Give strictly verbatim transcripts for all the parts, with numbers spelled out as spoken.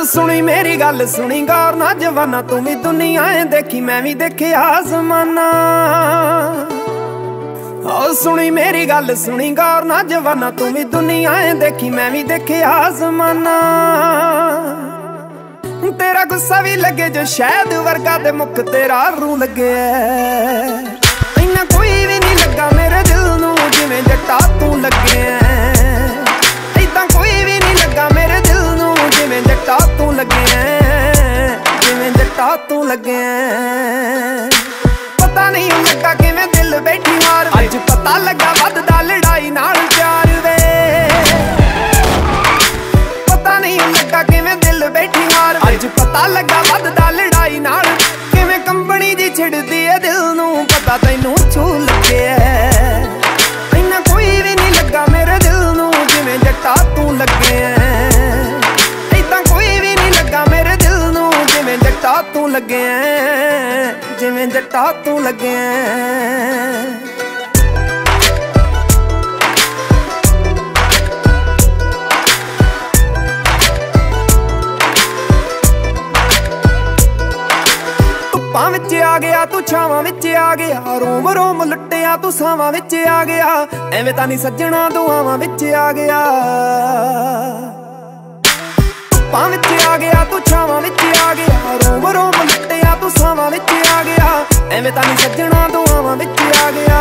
सुनी मेरी गल सुनी गौर ना जवाना, तू भी दुनिया है देखी मैं भी देखिया ज़माना। ओ सुनी मेरी गल सुनी गौर ना जवाना, तू भी दुनिया है देखी मैं भी देखिया ज़माना। तेरा गुस्सा भी लगे जो शहद वर्गा दे मुख तेरा रू लगे, इन्ना कोई भी नहीं लगा मेरे दिल नू जिवें जट्टा तू लगे। इदां कोई भी नहीं लगा मेरे दिल नू जिवें जट्टा तू लगे, जिवें जट्टा तू लगे। पता नहीं लगा किवें दिल बैठी मार, अज पता लगा वधदा लड़ाई नाल प्यार वे। पता नहीं लगा किवें दिल बैठी मार, अज पता लगा वधदा लड़ाई नाल। किवें कंबनी जी छिड़दी है दिल नू, पता तैनू छू लगे। इन्ना कोई भी नहीं लगा मेरे दिल नू जिवें जट्टा तू लगे। इदां कोई भी नहीं लगा मेरे दिल नू जिवें जट्टा तू लगे, जिवें जट्टा तू लगे। धुप्पां विच आ गया तू छावां विच आ गया, रोम रोम लुट्टिया तू सावां विच आ गया। एवें तां नहीं सज्जणा दुआवां विच आ गया। धुप्पां विच आ गया तू छावां विच आ गया, रोम रोम लुट्टिया तू सावां विच आ गया। एवें तां नहीं सज्जणा दुआवां विच आ गया।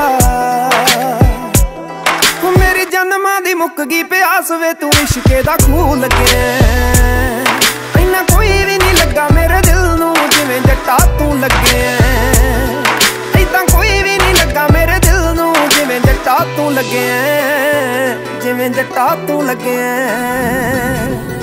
मेरी जन्मां दी मुक गई प्यास वे, तू इश्के दा खूह लगे। इन्ना कोई भी नहीं लगा मेरे दिल नू जिवें जट्टा तू लगे। इदां कोई भी नहीं लगा मेरे दिल नू जिवें जट्टा तू लगे, जिवें जट्टा तू लगे।